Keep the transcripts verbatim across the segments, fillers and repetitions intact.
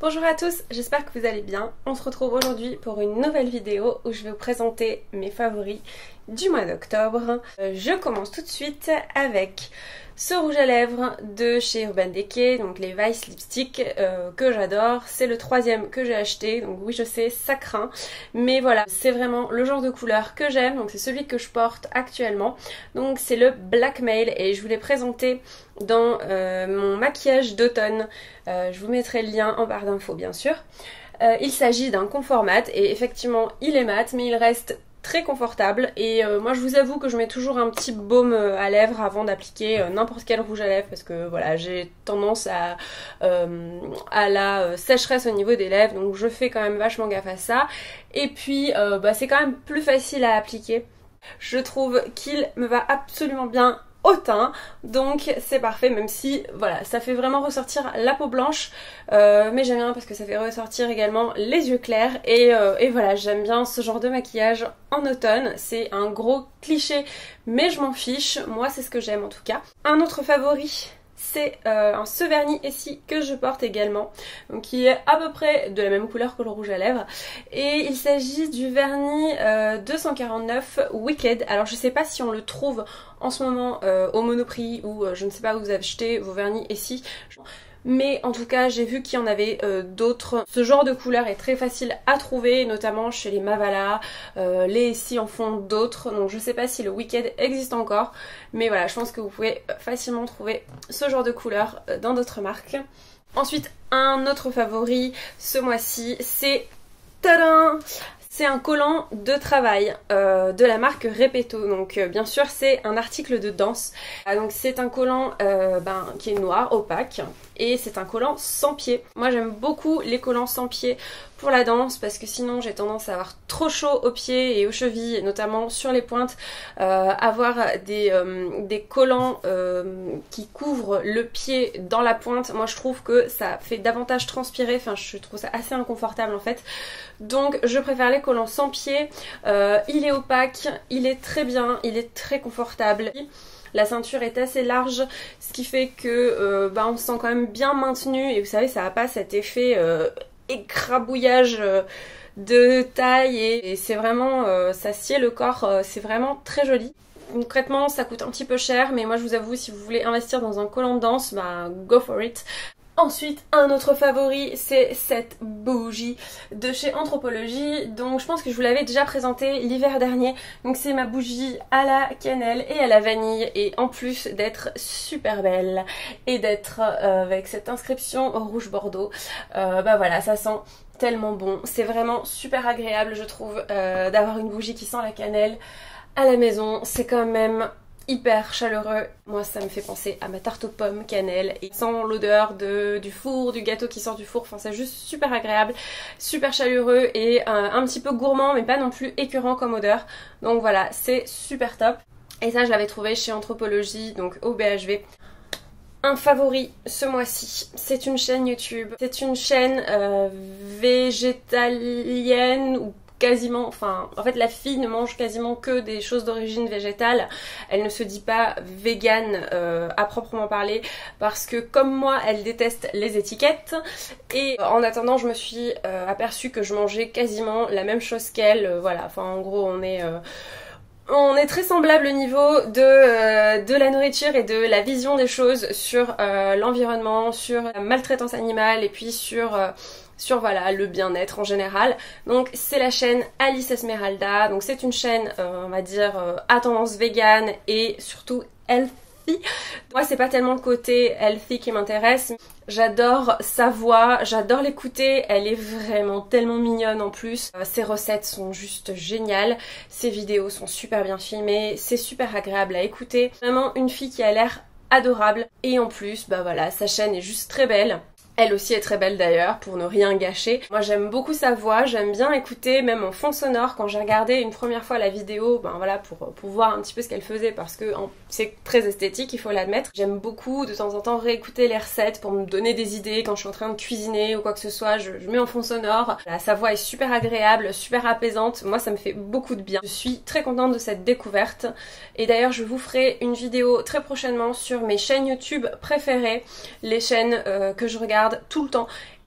Bonjour à tous, j'espère que vous allez bien. On se retrouve aujourd'hui pour une nouvelle vidéo où je vais vous présenter mes favoris du mois d'octobre. Euh, je commence tout de suite avec ce rouge à lèvres de chez Urban Decay, donc les Vice Lipstick euh, que j'adore. C'est le troisième que j'ai acheté, donc oui je sais, ça craint. Mais voilà, c'est vraiment le genre de couleur que j'aime, donc c'est celui que je porte actuellement. Donc c'est le Blackmail et je vous l'ai présenté dans euh, mon maquillage d'automne. Euh, je vous mettrai le lien en barre d'infos bien sûr. Euh, il s'agit d'un confort mat et effectivement il est mat mais il reste très confortable et euh, moi je vous avoue que je mets toujours un petit baume à lèvres avant d'appliquer euh, n'importe quel rouge à lèvres parce que voilà j'ai tendance à, euh, à la euh, sécheresse au niveau des lèvres, donc je fais quand même vachement gaffe à ça. Et puis euh, bah, c'est quand même plus facile à appliquer. Je trouve qu'il me va absolument bien au teint, donc c'est parfait, même si voilà ça fait vraiment ressortir la peau blanche, euh, mais j'aime bien parce que ça fait ressortir également les yeux clairs et, euh, et voilà, j'aime bien ce genre de maquillage en automne. C'est un gros cliché mais je m'en fiche, moi c'est ce que j'aime en tout cas. Un autre favori, c'est euh, un ce vernis ici que je porte également, donc qui est à peu près de la même couleur que le rouge à lèvres, et il s'agit du vernis euh, deux cent quarante-neuf Wicked. Alors je sais pas si on le trouve en ce moment euh, au Monoprix ou euh, je ne sais pas où vous achetez vos vernis ici, mais en tout cas j'ai vu qu'il y en avait euh, d'autres. Ce genre de couleur est très facile à trouver, notamment chez les Mavala, euh, les Essie en font d'autres, donc je sais pas si le Wicked existe encore, mais voilà, je pense que vous pouvez facilement trouver ce genre de couleur euh, dans d'autres marques. Ensuite, un autre favori ce mois-ci, c'est tadam, c'est un collant de travail euh, de la marque Repetto. Donc euh, bien sûr c'est un article de danse. Ah, donc c'est un collant euh, ben, qui est noir, opaque, et c'est un collant sans pied. Moi j'aime beaucoup les collants sans pied pour la danse parce que sinon j'ai tendance à avoir trop chaud aux pieds et aux chevilles, notamment sur les pointes. Euh, avoir des, euh, des collants euh, qui couvrent le pied dans la pointe, moi je trouve que ça fait davantage transpirer, enfin je trouve ça assez inconfortable en fait. Donc je préfère les collants sans pied. Euh, il est opaque, il est très bien, il est très confortable. La ceinture est assez large, ce qui fait que euh, bah, on se sent quand même bien maintenu et vous savez ça n'a pas cet effet euh, écrabouillage euh, de taille et, et c'est vraiment, euh, ça sied le corps, euh, c'est vraiment très joli. Concrètement ça coûte un petit peu cher, mais moi je vous avoue si vous voulez investir dans un collant de danse, bah go for it. Ensuite, un autre favori, c'est cette bougie de chez Anthropologie. Donc je pense que je vous l'avais déjà présenté l'hiver dernier. Donc c'est ma bougie à la cannelle et à la vanille. Et en plus d'être super belle et d'être euh, avec cette inscription rouge bordeaux, euh, bah voilà, ça sent tellement bon. C'est vraiment super agréable je trouve euh, d'avoir une bougie qui sent la cannelle à la maison. C'est quand même hyper chaleureux. Moi ça me fait penser à ma tarte aux pommes cannelle et sans l'odeur de du four, du gâteau qui sort du four, enfin c'est juste super agréable, super chaleureux et euh, un petit peu gourmand mais pas non plus écœurant comme odeur. Donc voilà, c'est super top. Et ça je l'avais trouvé chez Anthropologie, donc au B H V. Un favori ce mois-ci, c'est une chaîne YouTube, c'est une chaîne euh, végétalienne ou quasiment, enfin en fait la fille ne mange quasiment que des choses d'origine végétale. Elle ne se dit pas végane euh, à proprement parler parce que comme moi elle déteste les étiquettes et euh, en attendant je me suis euh, aperçue que je mangeais quasiment la même chose qu'elle, euh, voilà, enfin en gros on est... Euh, On est très semblable au niveau de, euh, de la nourriture et de la vision des choses sur euh, l'environnement, sur la maltraitance animale et puis sur... Euh, sur voilà le bien-être en général. Donc c'est la chaîne Alice Esmeralda, donc c'est une chaîne euh, on va dire euh, à tendance vegan et surtout healthy. Moi c'est pas tellement le côté healthy qui m'intéresse, j'adore sa voix, j'adore l'écouter, elle est vraiment tellement mignonne en plus. Euh, ses recettes sont juste géniales, ses vidéos sont super bien filmées, c'est super agréable à écouter. Vraiment une fille qui a l'air adorable et en plus bah voilà sa chaîne est juste très belle. Elle aussi est très belle d'ailleurs, pour ne rien gâcher. Moi j'aime beaucoup sa voix, j'aime bien écouter, même en fond sonore, quand j'ai regardé une première fois la vidéo, ben voilà, pour, pour voir un petit peu ce qu'elle faisait, parce que c'est très esthétique, il faut l'admettre. J'aime beaucoup de temps en temps réécouter les recettes pour me donner des idées quand je suis en train de cuisiner ou quoi que ce soit, je, je mets en fond sonore. Voilà, sa voix est super agréable, super apaisante, moi ça me fait beaucoup de bien. Je suis très contente de cette découverte, et d'ailleurs je vous ferai une vidéo très prochainement sur mes chaînes YouTube préférées, les chaînes euh, que je regarde tout le temps.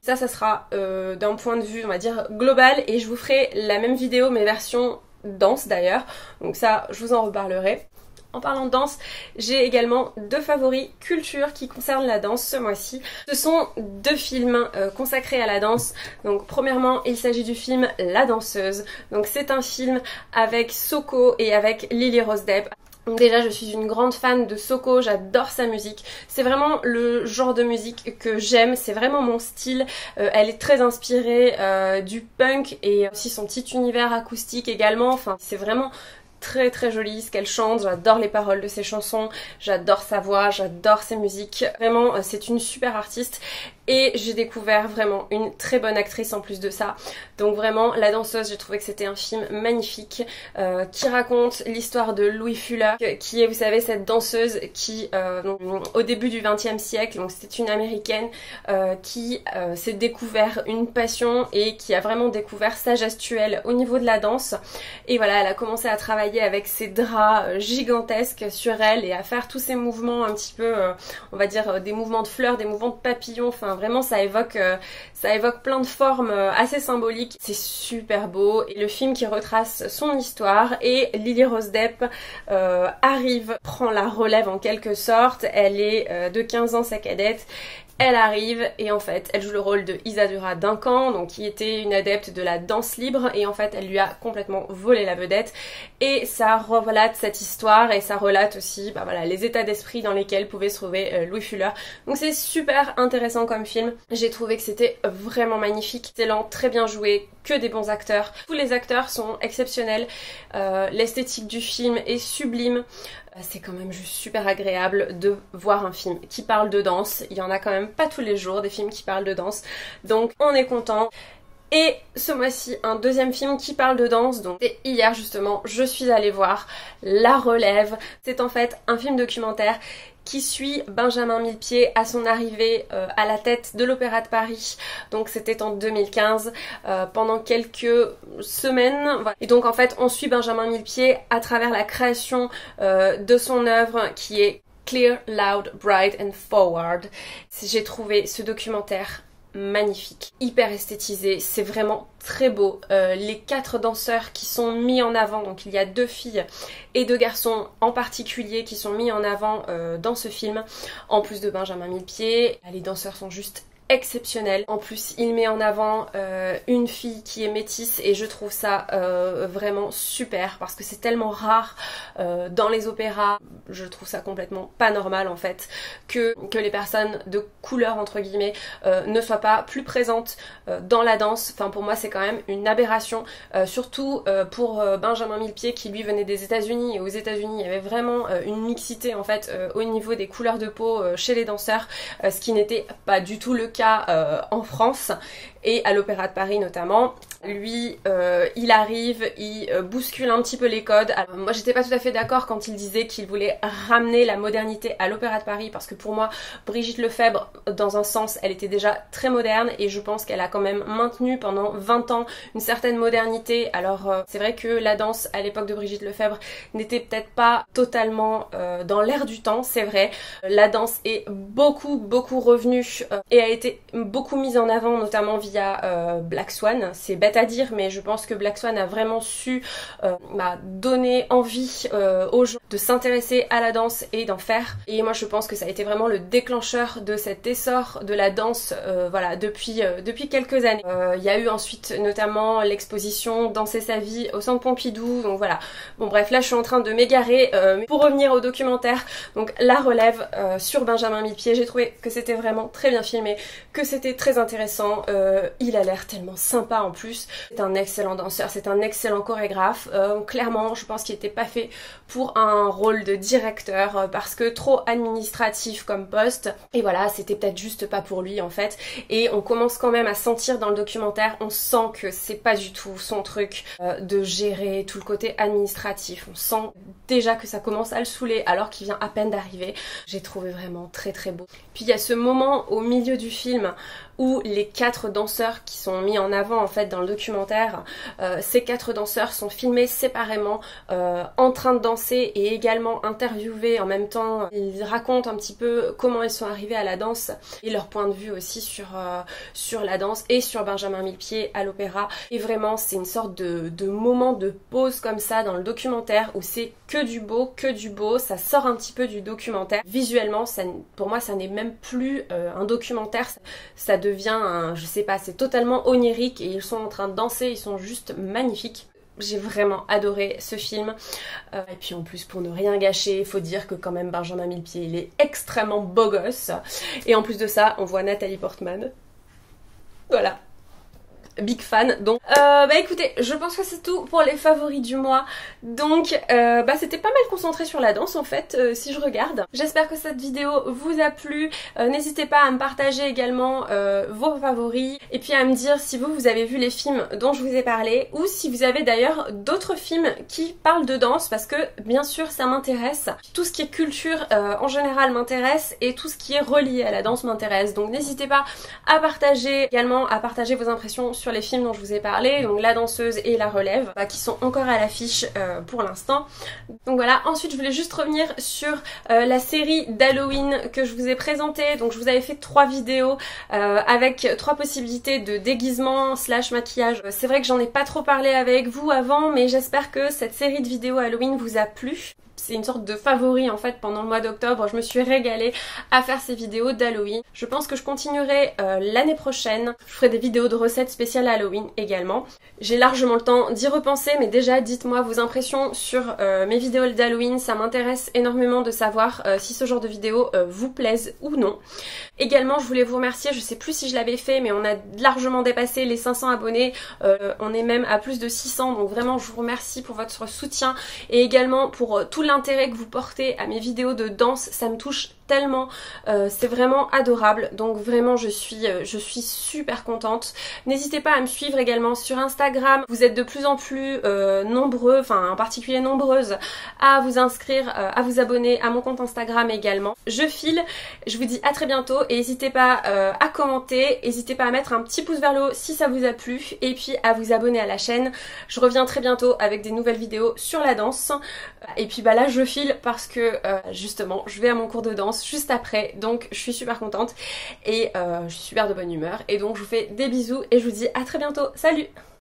Ça, ça sera euh, d'un point de vue, on va dire, global, et je vous ferai la même vidéo, mais version danse d'ailleurs, donc ça, je vous en reparlerai. En parlant de danse, j'ai également deux favoris culture qui concernent la danse ce mois-ci. Ce sont deux films euh, consacrés à la danse. Donc premièrement, il s'agit du film La Danseuse. Donc c'est un film avec Soko et avec Lily Rose Depp. Donc déjà, je suis une grande fan de Soko, j'adore sa musique. C'est vraiment le genre de musique que j'aime, c'est vraiment mon style. Euh, elle est très inspirée euh, du punk et aussi son petit univers acoustique également. Enfin, c'est vraiment très très jolie ce qu'elle chante, j'adore les paroles de ses chansons, j'adore sa voix, j'adore ses musiques. Vraiment, c'est une super artiste. Et j'ai découvert vraiment une très bonne actrice en plus de ça. Donc vraiment, La Danseuse, j'ai trouvé que c'était un film magnifique euh, qui raconte l'histoire de Louis Fuller, qui est, vous savez, cette danseuse qui, euh, donc, au début du vingtième siècle, donc c'était une américaine euh, qui euh, s'est découvert une passion et qui a vraiment découvert sa gestuelle au niveau de la danse. Et voilà, elle a commencé à travailler avec ses draps gigantesques sur elle et à faire tous ces mouvements un petit peu, euh, on va dire, des mouvements de fleurs, des mouvements de papillons, enfin vraiment ça évoque, euh, ça évoque plein de formes euh, assez symboliques. C'est super beau. Et le film qui retrace son histoire et Lily Rose Depp euh, arrive, prend la relève en quelque sorte. Elle est euh, de quinze ans, sa cadette. Elle arrive et en fait elle joue le rôle de Isadora Duncan, donc qui était une adepte de la danse libre, et en fait elle lui a complètement volé la vedette, et ça relate cette histoire et ça relate aussi bah voilà, les états d'esprit dans lesquels pouvait se trouver euh, Louis Fuller. Donc c'est super intéressant comme film, j'ai trouvé que c'était vraiment magnifique, excellent, très bien joué, que des bons acteurs, tous les acteurs sont exceptionnels, euh, l'esthétique du film est sublime. C'est quand même juste super agréable de voir un film qui parle de danse. Il y en a quand même pas tous les jours des films qui parlent de danse, donc on est content. Et ce mois-ci, un deuxième film qui parle de danse, donc c'est hier justement, je suis allée voir La Relève. C'est en fait un film documentaire qui suit Benjamin Millepied à son arrivée euh, à la tête de l'Opéra de Paris. Donc c'était en deux mille quinze, euh, pendant quelques semaines. Voilà. Et donc en fait on suit Benjamin Millepied à travers la création euh, de son œuvre qui est Clear, Loud, Bright and Forward. J'ai trouvé ce documentaire magnifique, hyper esthétisé, c'est vraiment très beau. Euh, les quatre danseurs qui sont mis en avant, donc il y a deux filles et deux garçons en particulier qui sont mis en avant euh, dans ce film, en plus de Benjamin Millepied. Les danseurs sont juste exceptionnel. En plus, il met en avant euh, une fille qui est métisse et je trouve ça euh, vraiment super parce que c'est tellement rare euh, dans les opéras. Je trouve ça complètement pas normal en fait que, que les personnes de couleur entre guillemets euh, ne soient pas plus présentes euh, dans la danse. Enfin pour moi c'est quand même une aberration, euh, surtout euh, pour euh, Benjamin Millepied qui lui venait des États-Unis, et aux États-Unis il y avait vraiment euh, une mixité en fait euh, au niveau des couleurs de peau euh, chez les danseurs, euh, ce qui n'était pas du tout le cas euh, en France et à l'Opéra de Paris notamment. Lui euh, il arrive, il euh, bouscule un petit peu les codes. Alors, moi j'étais pas tout à fait d'accord quand il disait qu'il voulait ramener la modernité à l'Opéra de Paris parce que pour moi Brigitte Lefebvre dans un sens elle était déjà très moderne et je pense qu'elle a quand même maintenu pendant vingt ans une certaine modernité. Alors euh, c'est vrai que la danse à l'époque de Brigitte Lefebvre n'était peut-être pas totalement euh, dans l'air du temps, c'est vrai. La danse est beaucoup beaucoup revenue euh, et a été beaucoup mise en avant notamment via euh, Black Swan. C'est bête à dire mais je pense que Black Swan a vraiment su euh, bah, donner envie euh, aux gens de s'intéresser à la danse et d'en faire, et moi je pense que ça a été vraiment le déclencheur de cet essor de la danse euh, voilà depuis, euh, depuis quelques années. Il euh, y a eu ensuite notamment l'exposition Danser sa vie au Centre Pompidou, donc voilà. Bon bref, là je suis en train de m'égarer, euh, mais pour revenir au documentaire, donc La Relève euh, sur Benjamin Millepied, j'ai trouvé que c'était vraiment très bien filmé, que c'était très intéressant, euh, il a l'air tellement sympa en plus, c'est un excellent danseur, c'est un excellent chorégraphe, euh, clairement je pense qu'il n'était pas fait pour un rôle de directeur euh, parce que trop administratif comme poste, et voilà, c'était peut-être juste pas pour lui en fait, et on commence quand même à sentir dans le documentaire, on sent que c'est pas du tout son truc euh, de gérer tout le côté administratif, on sent déjà que ça commence à le saouler alors qu'il vient à peine d'arriver. J'ai trouvé vraiment très très beau. Puis il y a ce moment au milieu du film où les quatre danseurs qui sont mis en avant en fait dans le documentaire, euh, ces quatre danseurs sont filmés séparément euh, en train de danser et également interviewés en même temps. Ils racontent un petit peu comment ils sont arrivés à la danse et leur point de vue aussi sur, euh, sur la danse et sur Benjamin Millepied à l'opéra. Et vraiment c'est une sorte de, de moment de pause comme ça dans le documentaire où c'est que du beau, que du beau, ça sort un petit peu du documentaire. Visuellement, ça, pour moi ça n'est même plus euh, un documentaire, ça, ça devient un, je sais pas, c'est totalement onirique et ils sont en train de danser, ils sont juste magnifiques. J'ai vraiment adoré ce film. Euh, et puis en plus, pour ne rien gâcher, il faut dire que quand même Benjamin Millepied, il est extrêmement beau gosse. Et en plus de ça, on voit Nathalie Portman. Voilà. Big fan. Donc euh, bah écoutez, je pense que c'est tout pour les favoris du mois. Donc euh, bah c'était pas mal concentré sur la danse en fait, euh, si je regarde. J'espère que cette vidéo vous a plu. Euh, n'hésitez pas à me partager également euh, vos favoris et puis à me dire si vous vous avez vu les films dont je vous ai parlé ou si vous avez d'ailleurs d'autres films qui parlent de danse, parce que bien sûr ça m'intéresse. Tout ce qui est culture euh, en général m'intéresse et tout ce qui est relié à la danse m'intéresse. Donc n'hésitez pas à partager également, à partager vos impressions sur sur les films dont je vous ai parlé, donc La Danseuse et La Relève, bah, qui sont encore à l'affiche euh, pour l'instant. Donc voilà, ensuite je voulais juste revenir sur euh, la série d'Halloween que je vous ai présentée. Donc je vous avais fait trois vidéos euh, avec trois possibilités de déguisement slash maquillage. C'est vrai que j'en ai pas trop parlé avec vous avant, mais j'espère que cette série de vidéos Halloween vous a plu. C'est une sorte de favori en fait pendant le mois d'octobre. Je me suis régalée à faire ces vidéos d'Halloween. Je pense que je continuerai euh, l'année prochaine. Je ferai des vidéos de recettes spéciales Halloween également. J'ai largement le temps d'y repenser, mais déjà dites-moi vos impressions sur euh, mes vidéos d'Halloween. Ça m'intéresse énormément de savoir euh, si ce genre de vidéos euh, vous plaisent ou non. Également, je voulais vous remercier, je sais plus si je l'avais fait, mais on a largement dépassé les cinq cents abonnés. Euh, on est même à plus de six cents, donc vraiment je vous remercie pour votre soutien et également pour euh, tout l'intérêt que vous portez à mes vidéos de danse. Ça me touche tellement, euh, c'est vraiment adorable, donc vraiment je suis, euh, je suis super contente. N'hésitez pas à me suivre également sur Instagram, vous êtes de plus en plus euh, nombreux, enfin en particulier nombreuses, à vous inscrire, euh, à vous abonner à mon compte Instagram également. Je file, je vous dis à très bientôt et n'hésitez pas euh, à commenter, n'hésitez pas à mettre un petit pouce vers le haut si ça vous a plu et puis à vous abonner à la chaîne. Je reviens très bientôt avec des nouvelles vidéos sur la danse et puis bah là je file parce que euh, justement je vais à mon cours de danse juste après, donc je suis super contente et euh, je suis super de bonne humeur et donc je vous fais des bisous et je vous dis à très bientôt, salut!